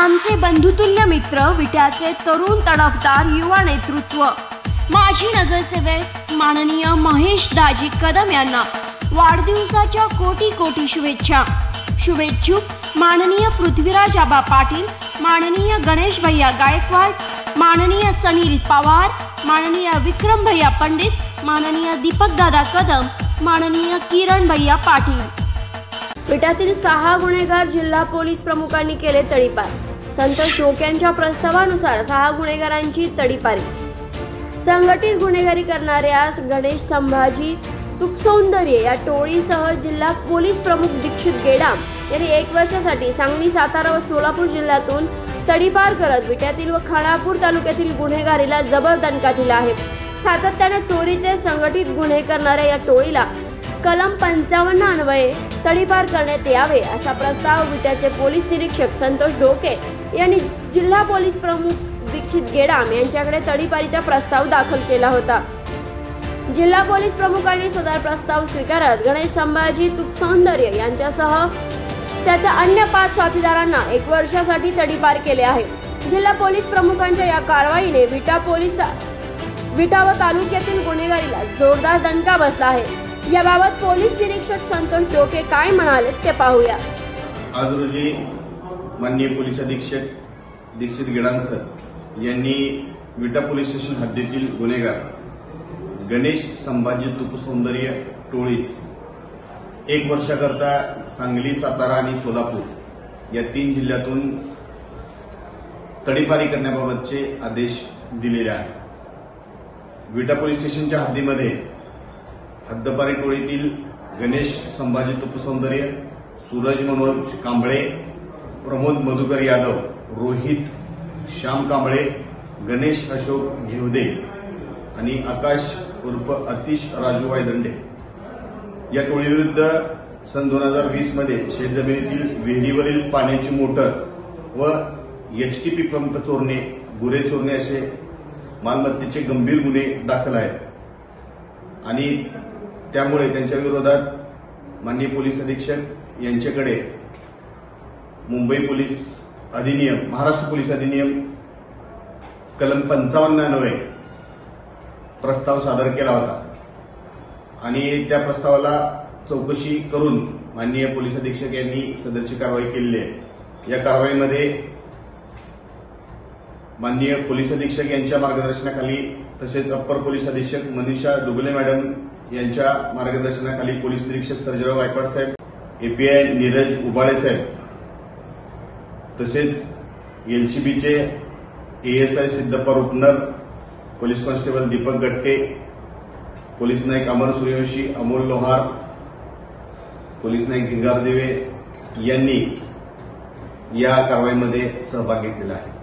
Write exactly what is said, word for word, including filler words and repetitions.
आमचे बंधुतुल्य मित्र विट्याचे तरुण तडफदार युवा नेतृत्व माजी नगरसेवक माननीय महेश दाजी कदम यांना वाढदिवसाच्या कोटी कोटी शुभेच्छा। शुभेच्छुक माननीय पृथ्वीराज आबा पाटील, माननीय गणेश भैया गायकवाड, माननीय सनील पवार, माननीय विक्रम भैया पंडित, माननीय दीपक दादा कदम, माननीय किरण भैया पाटील। विट्यातील सहा गुन्हेगार जिल्हा पोलीस प्रमुखांनी केले तडीपार। संतोष डोक्यांच्या प्रस्तावानुसार सहा गुन्हेगारांची तडीपारी। संघटित गुन्हेगारी करणाऱ्या गणेश संभाजी तुपसौंदर्य या टोळीसह जिल्हा पोलीस प्रमुख दीक्षित गेडाम यांनी एक वर्षासाठी सांगली, सातारा व सोलापूर जिल्ह्यातून तडीपार करत विट्यातील व खानापूर तालुक्यातील गुन्हेगारीला जबर दणका दिला आहे। सातत्याने चोरीचे संघटित गुन्हे करणाऱ्या या टोळीला कलम पंचावन्न अन्वये तडीपार करण्यात यावे असा प्रस्ताव विट्याचे पोलीस निरीक्षक संतोष डोके यांनी जिल्हा पोलीस प्रमुख दीक्षित गेडाम यांच्याकडे तडीपारीचा प्रस्ताव दाखल केला होता। जिल्हा पोलीस प्रमुखांनी सदर प्रस्ताव स्वीकारत गणेश संभाजी तुपसौंदर्य यांच्यासह त्याच्या अन्य पाच साथीदारांना एक वर्षासाठी तडीपार केले आहे। जिल्हा पोलीस प्रमुखांच्या या कारवाईने विटा पोलीस विटा व तालुक्यातील गुन्हेगारीला जोरदार दणका बसला आहे। याबाबत पोलीस निरीक्षक संतोष डोके काय म्हणाले ते पाहूया। आज रोजी माननीय पोलीस अधीक्षक दीक्षित गेडाम सर यांनी विटा पोलीस स्टेशन हद्दीतील गुन्हेगार गणेश संभाजी तुपसौंदर्य टोळीस एक वर्षाकरता सांगली, सातारा आणि सोलापूर या तीन जिल्ह्यातून तडीपारी करण्याबाबतचे आदेश दिलेले आहेत। विटा पोलीस स्टेशनच्या हद्दीमध्ये हद्दपारी टोळीतील गणेश संभाजी तुपसौंदर्य, सूरज मनोज कांबळे, प्रमोद मधुकर यादव, रोहित श्याम कांबळे, गणेश अशोक घेवदे आणि आकाश उर्फ अतिश राजूभाई दंडे या टोळीविरुद्ध सन दोन हजार वीस मध्ये शेतजमिनीतील विहिरीवरील पाण्याची मोटर व एचटीपी पंप चोरणे, गुरे चोरणे असे मालमत्तेचे गंभीर गुन्हे दाखल आहेत आणि त्यामुळे त्यांच्या विरोधात माननीय पोलीस अधीक्षक यांच्याकडे मुंबई पोलीस अधिनियम, महाराष्ट्र पोलीस अधिनियम कलम पंचावन्न अन्वये प्रस्ताव सादर केला होता आणि त्या प्रस्तावाला चौकशी करून माननीय पोलीस अधीक्षक यांनी सदरची कारवाई केलेली आहे। या कारवाईमध्ये माननीय पोलीस अधीक्षक यांच्या मार्गदर्शनाखाली तसेच अप्पर पोलीस अधीक्षक मनीषा डुगले मॅडम यांच्या मार्गदर्शनाखाली पोलीस निरीक्षक सर्जेराव गायकवाड साहेब, एपीआय नीरज उबाळे साहेब तसेच एलसीबीचे ASI Siddhappa Rupnar, police constable Deepak Gatke, police Naik Amar Suryavanshi, Amol Lohar, police Naik Bhingardeve यांनी या कारवाईमध्ये सहभाग घेतलेला आहे।